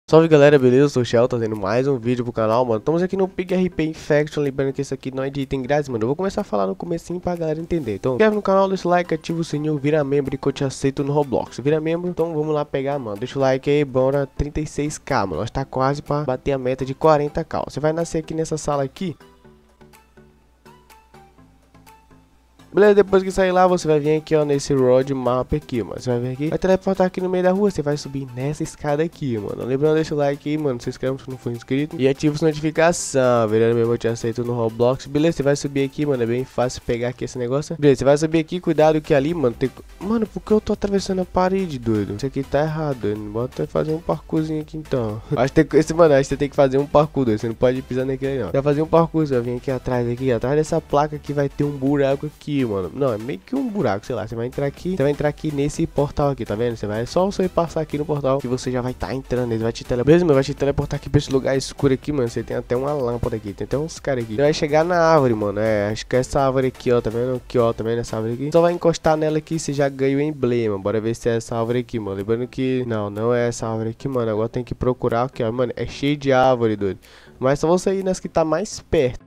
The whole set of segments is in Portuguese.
Salve galera, beleza? Eu sou o Shell, trazendo mais um vídeo pro canal, mano. Estamos aqui no PigRP Infection, lembrando que isso aqui não é de item grátis, mano. Eu vou começar a falar no comecinho pra galera entender. Então, se inscreve no canal, deixa o like, ativa o sininho, vira membro que eu te aceito no Roblox. Vira membro, então vamos lá pegar, mano. Deixa o like aí, bora 36k, mano. Nós tá quase pra bater a meta de 40k. Você vai nascer aqui nessa sala aqui. Beleza, depois que sair lá, você vai vir aqui, ó, nesse road map aqui, mano. Você vai vir aqui, vai teleportar aqui no meio da rua, você vai subir nessa escada aqui, mano. Lembrando, deixa o like aí, mano, se inscreve se não for inscrito e ativa essa notificação, virando mesmo, eu te aceito no Roblox. Beleza, você vai subir aqui, mano, é bem fácil pegar aqui esse negócio. Beleza, você vai subir aqui, cuidado que ali, mano, tem... Mano, por que eu tô atravessando a parede, doido? Isso aqui tá errado, doido. Bota fazer um parkourzinho aqui, então. Acho que tem... Mano, acho que você tem que fazer um parkour, doido. Você não pode pisar naquele aí, não. Você vai fazer um parkour, você vai vir aqui atrás dessa placa que vai ter um buraco aqui, mano. Não, é meio que um buraco, sei lá. Você vai entrar aqui nesse portal aqui, tá vendo? Só você passar aqui no portal que você já vai estar entrando. Ele vai te teleportar. Vai te teleportar aqui pra esse lugar escuro aqui, mano. Você tem até uma lâmpada aqui. Tem até uns caras aqui. Você vai chegar na árvore, mano. É, acho que é essa árvore aqui, ó. Tá vendo? Aqui, ó. Tá vendo essa árvore aqui? Só vai encostar nela aqui e você já ganha o emblema. Bora ver se é essa árvore aqui, mano. Lembrando que não é essa árvore aqui, mano. Agora tem que procurar aqui, ó. Mano, é cheio de árvore, doido. Mas só você ir nas que tá mais perto.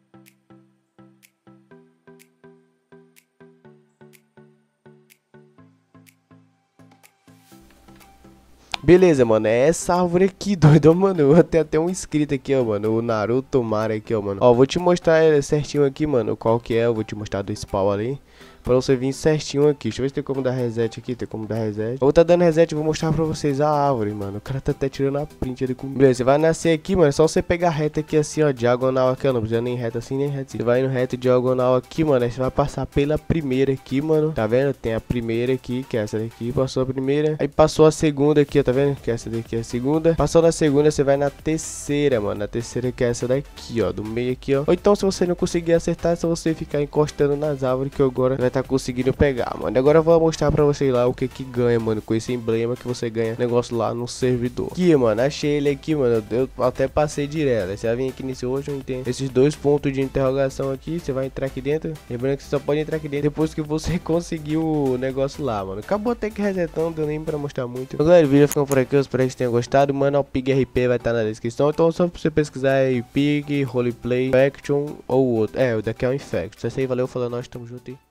Beleza, mano, é essa árvore aqui, doido, mano. Eu tenho até um inscrito aqui, ó, mano. O Naruto Mara aqui, ó, mano. Ó, vou te mostrar certinho aqui, mano, qual que é. Eu vou te mostrar do spawn ali. Pra você vir certinho aqui. Deixa eu ver se tem como dar reset aqui. Tem como dar reset. Eu vou tá dando reset. Vou mostrar pra vocês a árvore, mano. O cara tá até tirando a print ali comigo. Beleza, você vai nascer aqui, mano. É só você pegar reta aqui assim, ó. Diagonal aqui, ó. Não precisa nem reta assim, nem reta assim. Você vai no reto diagonal aqui, mano. Aí você vai passar pela primeira aqui, mano. Tá vendo? Tem a primeira aqui, que é essa daqui. Passou a primeira. Aí passou a segunda aqui, ó. Tá vendo? Que essa daqui é a segunda. Passou da segunda, você vai na terceira, mano. Na terceira que é essa daqui, ó. Do meio aqui, ó. Ou então, se você não conseguir acertar, é só você ficar encostando nas árvores que agora vai estar conseguindo pegar, mano. Agora eu vou mostrar pra vocês lá o que que ganha, mano, com esse emblema que você ganha negócio lá no servidor. Aqui, mano, achei ele aqui, mano. Eu até passei direto. Você vai vir aqui nesse hoje, não tem esses dois pontos de interrogação aqui. Você vai entrar aqui dentro. Lembrando que você só pode entrar aqui dentro depois que você conseguiu o negócio lá, mano. Acabou até que resetando, deu nem pra mostrar muito. Então, galera, o vídeo ficando por aqui. Eu espero que vocês tenham gostado. Mano, o PigRP vai estar na descrição. Então, só pra você pesquisar aí Pig, Roleplay, Infection ou outro. É, o daqui é o Infection. Isso aí, valeu, falou, nós estamos juntos.